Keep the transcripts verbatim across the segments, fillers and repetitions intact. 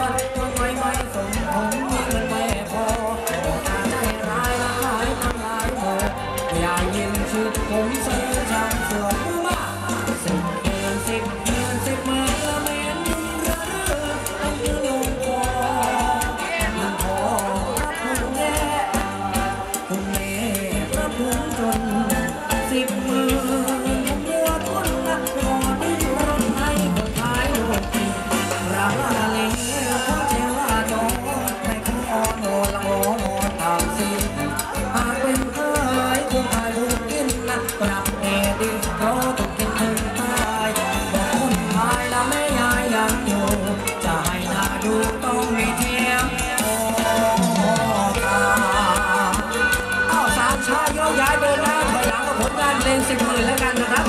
ทำไมไม่สมผมมีเงินไม่พอการได้ร้ายละหายทั้งหลายหมดอย่ายิ้มชุดผมซื้อช่างสวยมาสิบเดือนสิบเดือนสิบเมื่อละเมนยิ่งระเรื่อต้องยืนลงคอยิ่งพอรับคุณแน่คุณแม่รับผมจนสิบหมื่นผมมัวทุนละพอดิ้นรนให้คนขายโลกที่ราคาเลี้ยงเพราะเจ้าว่าจอให้คุณอ่อนโอนละโอนโอนตามสิ้นหากเป็นเคยคงขายลูกกินนะปรับเอดีเขาต้องกินถึงตายบอกคนขายละแม่ยายยังอยู่จะให้หน้าดูต้องมีเทียมโอ้ตาเอาสามชายโยกย้ายเดินหน้าถอยหลังกับผลงานเพลงสิบหมื่นแล้วกันนะครับ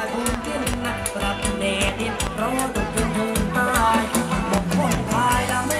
เพราะว่าตกเป็นทุนตายบอกคนตายแล้วไม่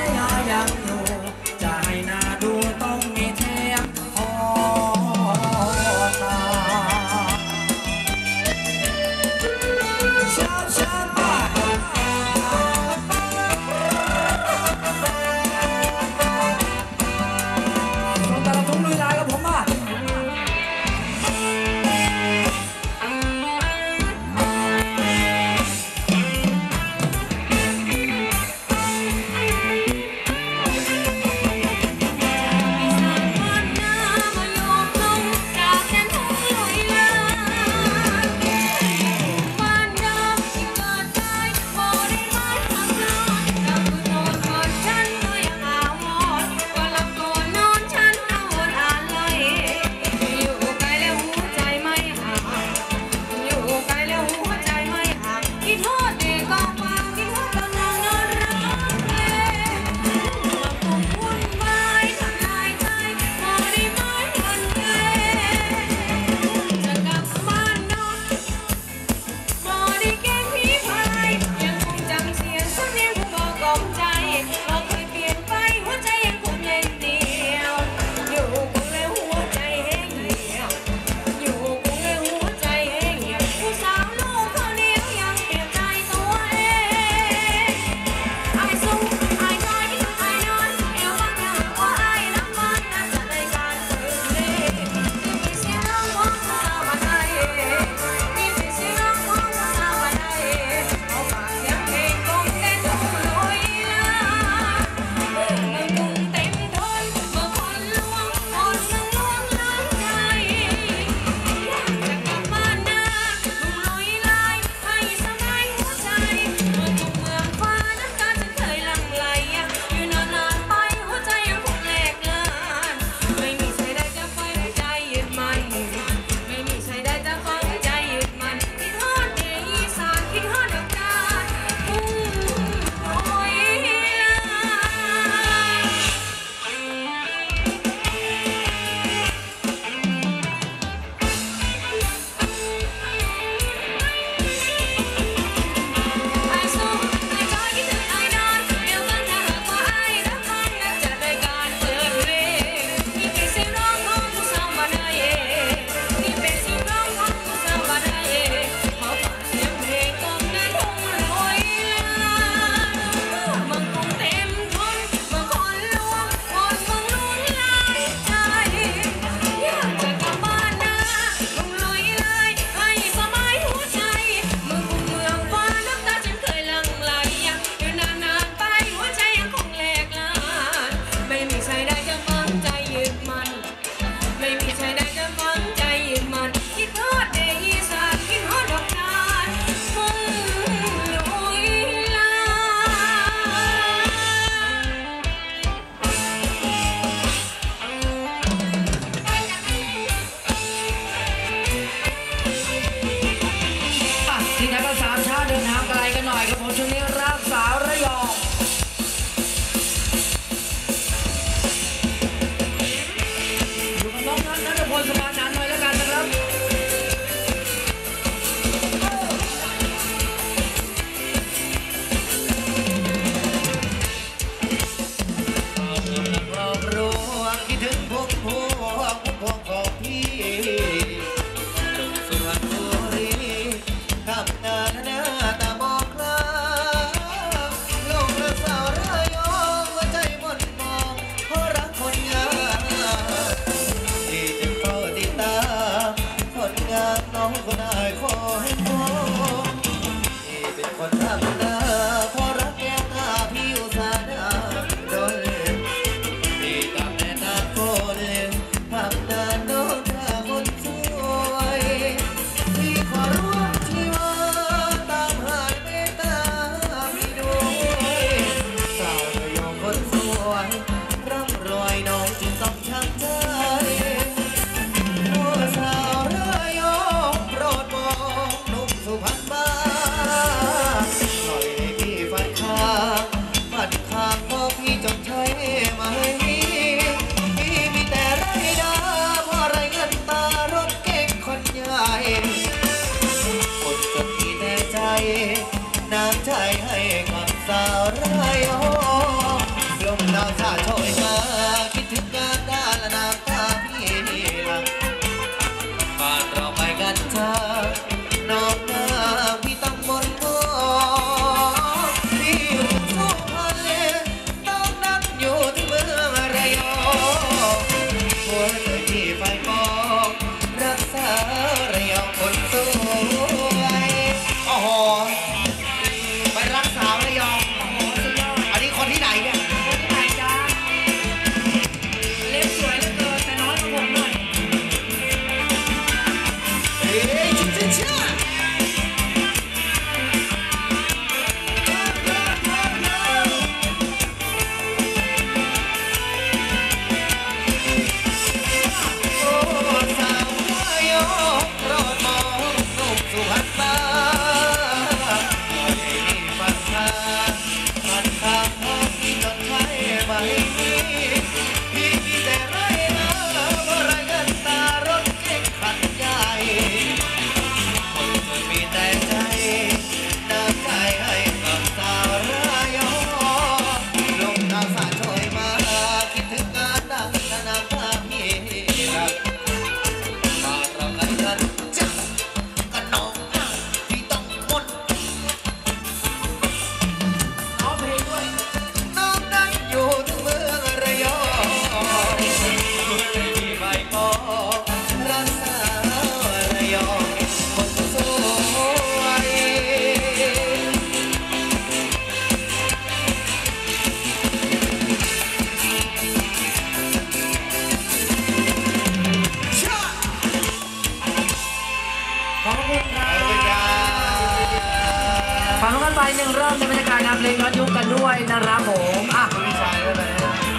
หนึ่งรอบในบรรยากาศงานเพลงย้อนยุคกันด้วยนะครับผมอ่ะพี่ชายด้วยเลย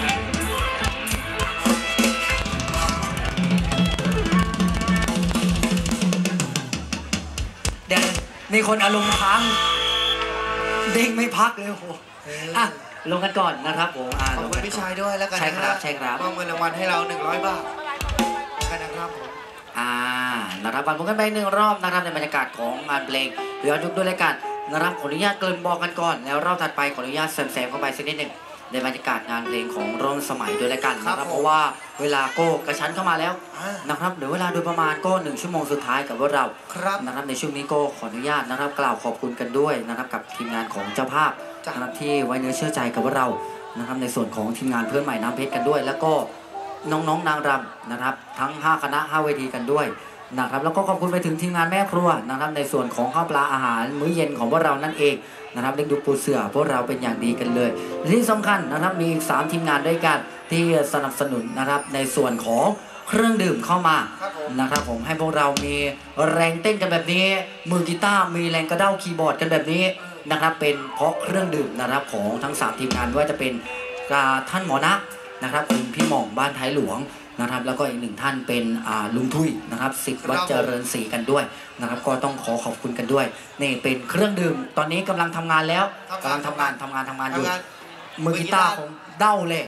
เดี๋ยวมีคนอารมณ์ค้างเด้งไม่พักเลยโอ้โหอ่ะลงกันก่อนนะครับผมอ่าขอบคุณพี่ชายด้วยแล้วกันใช่ครับใช่ครับมอบเงินรางวัลให้เราหนึ่งร้อยบาทกันนะครับผมอ่านะครับวันพบกันไปหนึ่งรอบนะครับในบรรยากาศของงานเพลงย้อนยุคด้วยรายการนะครับขออนุญาตเกริ่นบอกกันก่อนแล้วรอบถัดไปขออนุญาตแซมๆเข้าไปสักนิดหนึ่งในบรรยากาศงานเพลงของร่วมสมัยด้วยรายการนะครับเพราะว่าเวลาก็กระชั้นเข้ามาแล้วนะครับเดี๋ยวเวลาโดยประมาณก็หนึ่งชั่วโมงสุดท้ายกับพวกเรานะครับในช่วงนี้ก็ขออนุญาตนะครับกล่าวขอบคุณกันด้วยนะครับกับทีมงานของเจ้าภาพนะครับที่ไว้เนื้อเชื่อใจกับพวกเรานะครับในส่วนของทีมงานเพื่อนใหม่น้ำเพชรกันด้วย แล้วก็น้องๆนางรำนะครับทั้งห้าคณะห้าเวทีกันด้วยนะครับแล้วก็ขอบคุณไปถึงทีมงานแม่ครัวนะครับในส่วนของข้าวปลาอาหารมื้อเย็นของพวกเรานั่นเองนะครับเล็กดูปูเสือพวกเราเป็นอย่างดีกันเลยที่สำคัญนะครับมีสามทีมงานด้วยกันที่สนับสนุนนะครับในส่วนของเครื่องดื่มเข้ามานะครับผมให้พวกเรามีแรงเต้นกันแบบนี้มือกีตาร์มีแรงกระเด้าคีย์บอร์ดกันแบบนี้นะครับเป็นเพราะเครื่องดื่มนะครับของทั้งสามทีมงานว่าจะเป็นท่านหมอนะนะครับคุณพี่หม่องบ้านท้ายหลวงนะครับแล้วก็อีกหนึ่งท่านเป็นลุงทุยนะครับศิษย์วัดเจริญศรีกันด้วยนะครับก็ต้องขอขอบคุณกันด้วยนี่เป็นเครื่องดื่มตอนนี้กำลังทำงานแล้วกำลังทำงานทำงานทำงานอยู่มือกีตาร์ของเด้าเลย